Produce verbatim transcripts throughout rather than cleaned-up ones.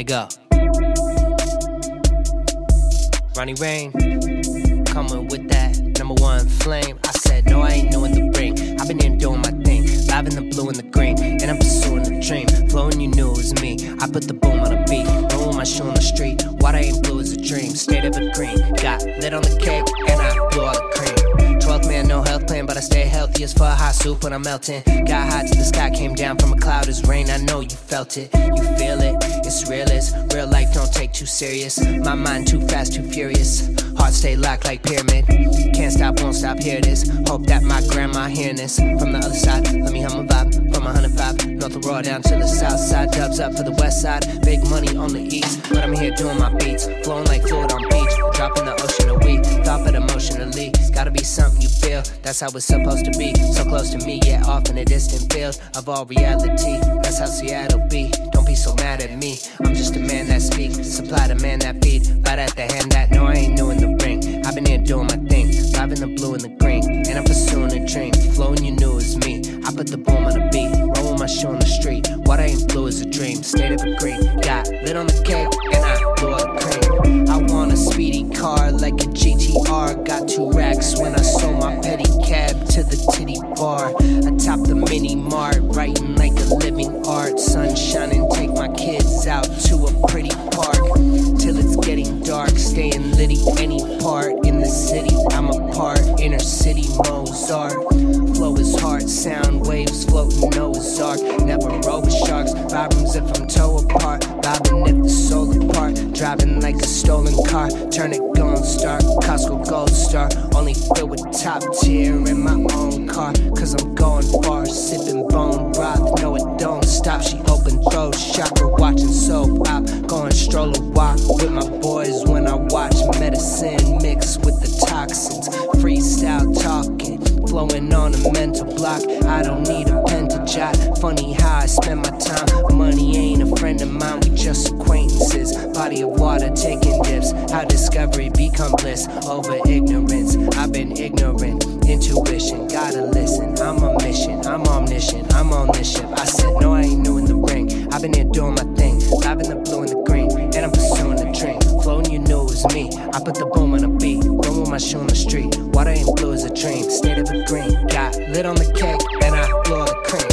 I go. Ronnie Rain, coming with that number one flame. I said, no, I ain't new in the ring. I've been here doing my thing, live in the blue and the green, and I'm pursuing the dream. Flowing, you knew it was me. I put the boom on a beat, rolling my shoe on the street. Water ain't blue as a dream, state evergreen. Got lit on the cake, and I blew all the cream. twelfth man, no health plan, but I stay healthy as for a hot soup when I'm melting. Got hot till the sky came down from a cloud as rain. I know you felt it, you feel it. It's realist, real life don't take too serious. My mind too fast, too furious. Heart stay locked like pyramid. Can't stop, won't stop, hear this. Hope that my grandma hearing this. From the other side, let me hum a vibe. From one hundred five, North of Raw down to the south side. Dubs up for the west side, big money on the east. But I'm here doing my beats, flowing like fluid on beach. Dropping the ocean of weed, thought but emotionally. It's gotta be something you feel, that's how it's supposed to be. So close to me, yet off in a distant field of all reality. That's how Seattle be, don't be so mad at me. I'm just a man that speaks, supply the man that feed. Bite at the hand that no, I ain't new in the ring. I've been here doing my thing, live in the blue and the green, and I'm pursuing a dream. Flowing, you knew it was me. I put the boom on the beat, rolling my shoe on the street. Water ain't blue as a dream, state of a green. Got lit on the cake, and I blew all the cream. I want a speedy car like a G T R. Got two racks when I sold my petty cab to the titty bar. Atop the mini mart, writing like a living art. Sun shining, take my kids out to a pretty park. Till it's getting dark, staying litty any part. In the city, I'm a part, inner city Mozart. Flow is hard, sound waves floating Ozark. Never roll with sharks, vibrams if I'm toe apart. Vibing if the soul apart, driving like a stolen car. Turn it gon' start, Costco Gold Star. Only filled with top tier in my own car. Cause I'm going far, sipping bone broth. No, it don't stop, she open throat chakra. Watching soap op, going stroller walk with my boys when I watch medicine mix with the toxins. Freestyle talking, flowing on a mental block. I don't need a pen to jot. Funny how I spend my time. Money ain't a friend of mine, we just acquaintances. Body of water taking dips. How discovery become bliss over ignorance. I've been ignorant, intuition, gotta listen. I'm on mission, I'm omniscient, I'm on this ship. I said no, I ain't new in the ring. I've been here doing my thing, live in the blue and the green, and I'm pursuing the dream. Flowing, you knew it was me. I put the boom on a beat, rolling my shoe on the street. Water ain't blue as a dream, state of a green. Got lit on the cake, and I blew all the cream.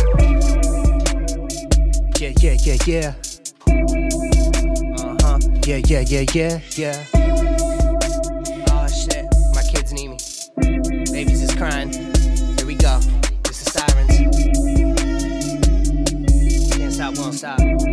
Yeah, yeah, yeah, yeah. Uh-huh. Yeah, yeah, yeah, yeah, yeah. Oh shit, my kids need me. Babies is crying. Here we go. This is Sirens. Can't stop, won't stop.